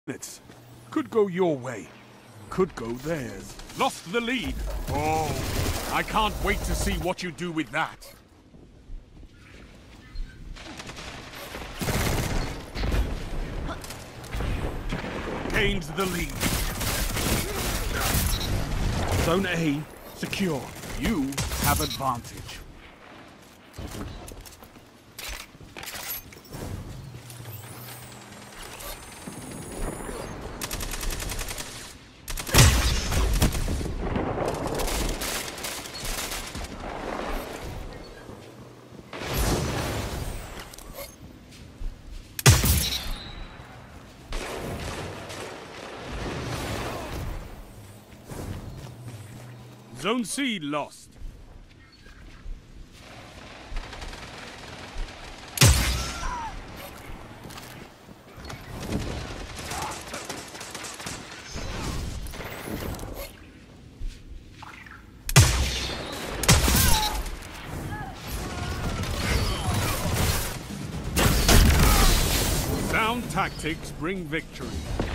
minutes. Could go your way. Could go theirs. Lost the lead. Oh, I can't wait to see what you do with that. Gained the lead. Zone A secure. You have advantage. Zone C lost. Sound tactics bring victory.